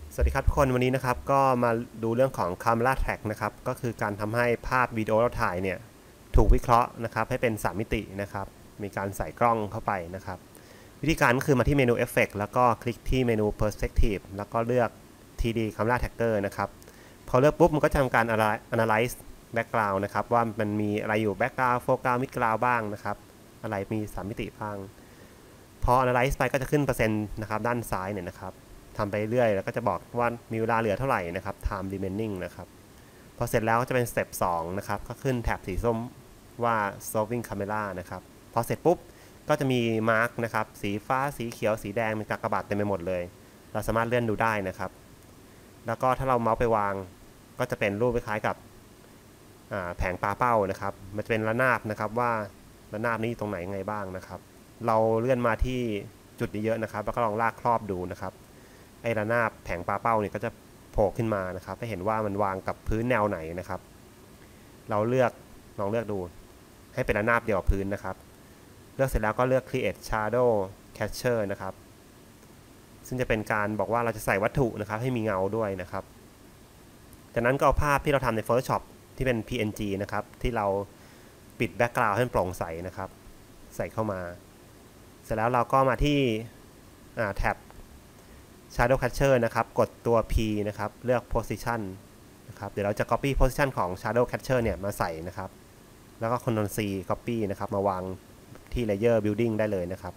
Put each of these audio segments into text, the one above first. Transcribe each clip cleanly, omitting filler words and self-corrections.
สวัสดีครับทุกคนวันนี้นะครับก็มาดูเรื่องของ Camera Track นะครับก็คือการทำให้ภาพวิดีโอเราถ่ายเนี่ยถูกวิเคราะห์นะครับให้เป็น3มิตินะครับมีการใส่กล้องเข้าไปนะครับวิธีการก็คือมาที่เมนู Effect แล้วก็คลิกที่เมนู Perspective แล้วก็เลือก 3D Camera Tracker นะครับพอเลือกปุ๊บมันก็จะทำการ Analyze Background นะครับว่ามันมีอะไรอยู่ Background Foreground Midground บ้างนะครับอะไรมี3มิติบ้างพอ Analyze ไปก็จะขึ้นเปอร์เซ็นต์นะครับด้านซ้ายเนี่ยนะครับทำไปเรื่อยแล้วก็จะบอกว่ามีเวลาเหลือเท่าไหร่นะครับ time remaining นะครับพอเสร็จแล้วก็จะเป็นสเต็ป2นะครับก็ขึ้นแถบสีส้มว่า solving camera นะครับพอเสร็จปุ๊บก็จะมีมาร์กนะครับสีฟ้าสีเขียวสีแดงเป็นกากบาทเต็มไปหมดเลยเราสามารถเลื่อนดูได้นะครับแล้วก็ถ้าเราเมาส์ไปวางก็จะเป็นรูปคล้ายกับแผงปลาเป้านะครับมันจะเป็นระนาบนะครับว่าระนาบนี้ตรงไหนไงบ้างนะครับเราเลื่อนมาที่จุดนี้เยอะนะครับแล้วก็ลองลากครอบดูนะครับไอ้ระนาบแผงปลาเป้าเนี่ยก็จะโผล่ขึ้นมานะครับให้เห็นว่ามันวางกับพื้นแนวไหนนะครับเราลองเลือกดูให้เป็นระนาบเดียวกับพื้นนะครับเลือกเสร็จแล้วก็เลือก create shadow catcher นะครับซึ่งจะเป็นการบอกว่าเราจะใส่วัตถุนะครับให้มีเงาด้วยนะครับจากนั้นก็เอาภาพที่เราทำใน Photoshop ที่เป็น PNG นะครับที่เราปิดแบ็กกราวด์ให้โปร่งใสนะครับใส่เข้ามาเสร็จแล้วเราก็มาที่แท็บ Shadow Catcher นะครับกดตัว P นะครับเลือก Position นะครับเดี๋ยวเราจะ Copy Position ของ Shadow Catcher เนี่ยมาใส่นะครับแล้วก็ Ctrl C Copy นะครับมาวางที่ Layer Building ได้เลยนะครับ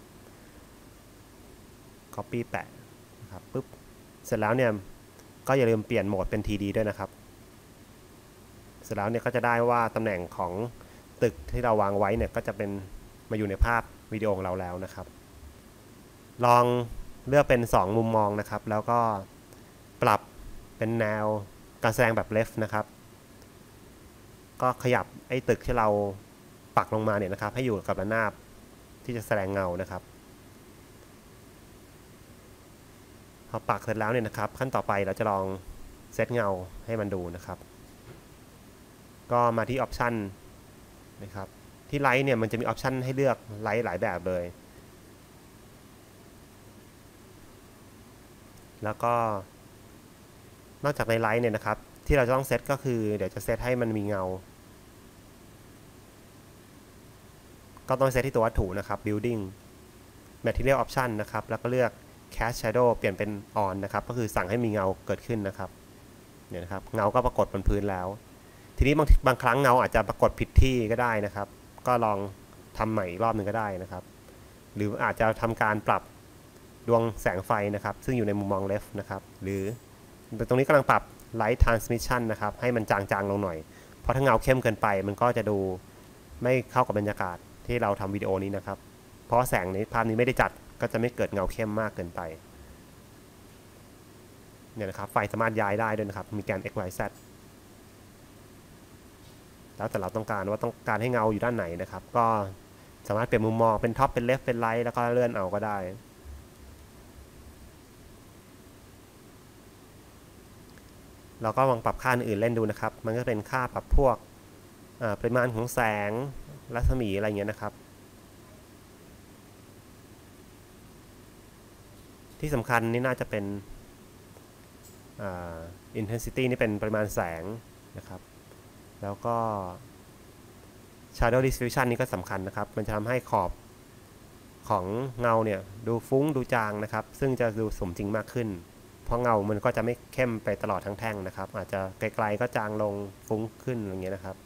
Copy แปะนะครับปุ๊บเสร็จแล้วเนี่ยก็อย่าลืมเปลี่ยนโหมดเป็น 3D ด้วยนะครับเสร็จแล้วเนี่ยก็จะได้ว่าตำแหน่งของตึกที่เราวางไว้เนี่ยก็จะเป็นมาอยู่ในภาพวิดีโอของเราแล้วนะครับลองเลือกเป็น2มุมมองนะครับแล้วก็ปรับเป็นแนวการแสดงแบบ left นะครับก็ขยับไอ้ตึกที่เราปักลงมาเนี่ยนะครับให้อยู่กับระนาบที่จะแสดงเงานะครับพอปักเสร็จแล้วเนี่ยนะครับขั้นต่อไปเราจะลองเซตเงาให้มันดูนะครับก็มาที่ออปชันนะครับที่ไลท์เนี่ยมันจะมีออปชันให้เลือกไลท์หลายแบบเลยแล้วก็นอกจากในไลท์เนี่ยนะครับที่เราจะต้องเซตก็คือเดี๋ยวจะเซตให้มันมีเงาก็ต้องเซตที่ตัววัตถุนะครับ building material option นะครับแล้วก็เลือก cast shadow เปลี่ยนเป็น on นะครับก็คือสั่งให้มีเงาเกิดขึ้นนะครับเนี่ยนะครับเงาก็ปรากฏบนพื้นแล้วทีนี้บางครั้งเงาอาจจะปรากฏผิดที่ก็ได้นะครับก็ลองทำใหม่อีกรอบหนึ่งก็ได้นะครับหรืออาจจะทำการปรับดวงแสงไฟนะครับซึ่งอยู่ในมุมมอง left นะครับหรือตรงนี้กำลังปรับ light transmission นะครับให้มันจางๆลงหน่อยเพราะถ้าเงาเข้มเกินไปมันก็จะดูไม่เข้ากับบรรยากาศที่เราทำวิดีโอนี้นะครับเพราะแสงในภาพนี้ไม่ได้จัดก็จะไม่เกิดเงาเข้มมากเกินไปเนี่ยนะครับไฟสามารถย้ายได้ด้วยนะครับมีแกน x y z แล้วแต่เราต้องการว่าต้องการให้เงาอยู่ด้านไหนนะครับก็สามารถเปลี่ยนมุมมองเป็นท็อปเป็นเลฟเป็นไลท์แล้วก็เลื่อนเอาก็ได้เราก็ลองปรับค่าอื่นเล่นดูนะครับมันก็เป็นค่าปรับพวกปริมาณของแสงรัศมีอะไรเงี้ยนะครับที่สำคัญนี่น่าจะเป็นintensity นี่เป็นปริมาณแสงนะครับแล้วก็ shadow distribution นี่ก็สำคัญนะครับมันจะทำให้ขอบของเงาเนี่ยดูฟุ้งดูจางนะครับซึ่งจะดูสมจริงมากขึ้นเพราะเงามันก็จะไม่เข้มไปตลอดทั้งแท่งนะครับอาจจะไกลๆก็จางลงฟุ้งขึ้นอย่างเงี้ยนะครับ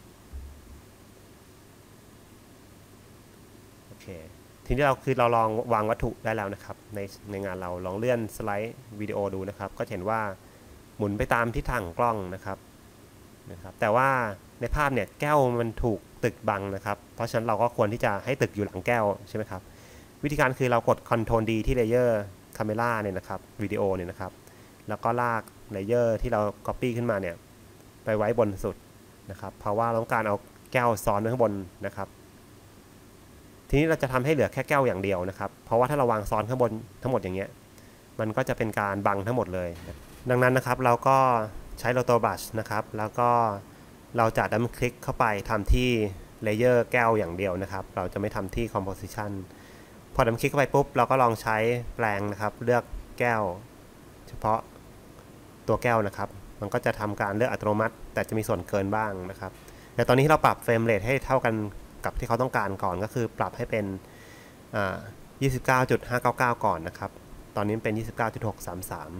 โอเคทีนี้เราลองวางวัตถุได้แล้วนะครับในงานเราลองเลื่อนสไลด์วิดีโอดูนะครับก็เห็นว่าหมุนไปตามทิศทางของกล้องนะครับแต่ว่าในภาพเนี่ยแก้วมันถูกตึกบังนะครับเพราะฉะนั้นเราก็ควรที่จะให้ตึกอยู่หลังแก้วใช่ไหมครับวิธีการคือเรากด Ctrl D ที่ Layer Camera เนี่ยนะครับวิดีโอเนี่ยนะครับแล้วก็ลาก Layer ที่เรา Copy ขึ้นมาเนี่ยไปไว้บนสุดนะครับเพราะว่าเราต้องการเอาแก้วซ้อนไว้ข้างบนนะครับทีนี้เราจะทำให้เหลือแค่แก้วอย่างเดียวนะครับเพราะว่าถ้าเราวางซ้อนข้างบนทั้งหมดอย่างเงี้ยมันก็จะเป็นการบังทั้งหมดเลยดังนั้นนะครับเราก็ใช้ Roto Brush นะครับแล้วก็เราจะดับเบิลคลิกเข้าไปทำที่ Layer แก้วอย่างเดียวนะครับเราจะไม่ทำที่ Composition พอดับเบิลคลิกเข้าไปปุ๊บเราก็ลองใช้แปลงนะครับเลือกแก้วเฉพาะตัวแก้วนะครับมันก็จะทำการเลือกอัตโนมัติแต่จะมีส่วนเกินบ้างนะครับแต่ตอนนี้เราปรับเฟรมเรทให้เท่ากันกับที่เขาต้องการก่อนก็คือปรับให้เป็น29.599 ก่อนนะครับตอนนี้เป็น 29.633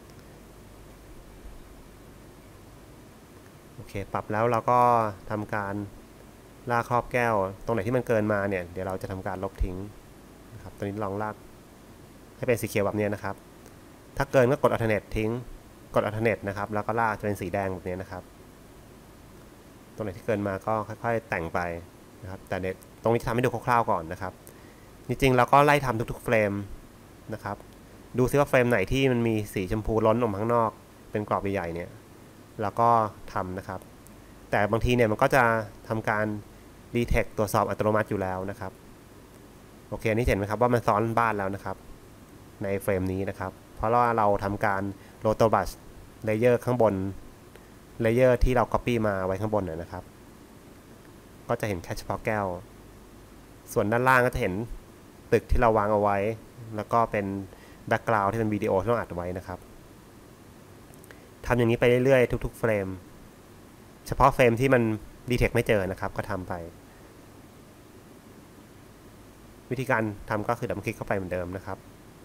โอเคปรับแล้วเราก็ทำการลากครอบแก้วตรงไหนที่มันเกินมาเนี่ยเดี๋ยวเราจะทำการลบทิ้งนะครับตอนนี้ลองลากให้เป็นสีเขียวแบบนี้นะครับถ้าเกินก็กด alternate ทิ้งกด alternate นะครับแล้วก็ลากจะเป็นสีแดงแบบนี้นะครับตรงไหนที่เกินมาก็ค่อยๆแต่งไปนะครับแต่ตรงนี้ทำให้ดูคร่าวๆก่อนนะครับจริงๆเราก็ไล่ทำทุกๆเฟรมนะครับดูซิว่าเฟรมไหนที่มันมีสีชมพูล้นออกมาข้างนอกเป็นกรอบใหญ่ๆเนี่ยแล้วก็ทำนะครับแต่บางทีเนี่ยมันก็จะทำการ detect ตรวจสอบอัตโนมัติอยู่แล้วนะครับโอเคนี่เห็นไหมครับว่ามันซ้อนบ้านแล้วนะครับในเฟรมนี้นะครับเพราะว่าเราทำการ Roto Brush Layer ข้างบน Layer ที่เรา Copy มาไว้ข้างบนนะครับก็จะเห็นแค่เฉพาะแก้วส่วนด้านล่างก็จะเห็นตึกที่เราวางเอาไว้แล้วก็เป็น Background ที่เป็นวิดีโอที่เราอัดไว้นะครับทำอย่างนี้ไปเรื่อยๆทุกๆเฟรมเฉพาะเฟรมที่มัน detect ไม่เจอนะครับก็ทำไปวิธีการทำก็คือดับเบิลคลิกเข้าไปเหมือนเดิมนะครับ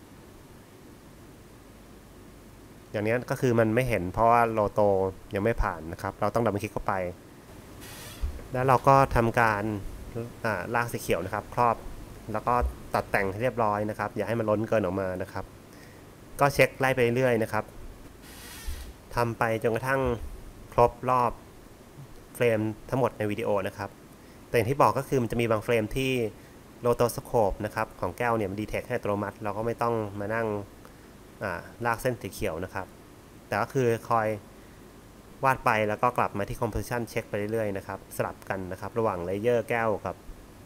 อย่างนี้ก็คือมันไม่เห็นเพราะว่าโลโตยังไม่ผ่านนะครับเราต้องดับเบิลคลิกเข้าไปแล้วเราก็ทำการลากสีเขียวนะครับครอบแล้วก็ตัดแต่งให้เรียบร้อยนะครับอย่าให้มันล้นเกินออกมานะครับก็เช็คไล่ไปเรื่อยนะครับทำไปจนกระทั่งครบรอบเฟรมทั้งหมดในวิดีโอนะครับแต่อย่างที่บอกก็คือมันจะมีบางเฟรมที่โลโตสโคปนะครับของแก้วเนี่ยมันดีเทคให้อัตโนมัติเราก็ไม่ต้องมานั่งลากเส้นสีเขียวนะครับแต่ก็คือคอยวาดไปแล้วก็กลับมาที่ composition เช็คไปเรื่อยๆนะครับสลับกันนะครับระหว่าง layer แก้วกับ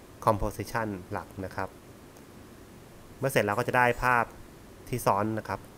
composition หลักนะครับเมื่อเสร็จแล้วก็จะได้ภาพที่ซ้อนนะครับ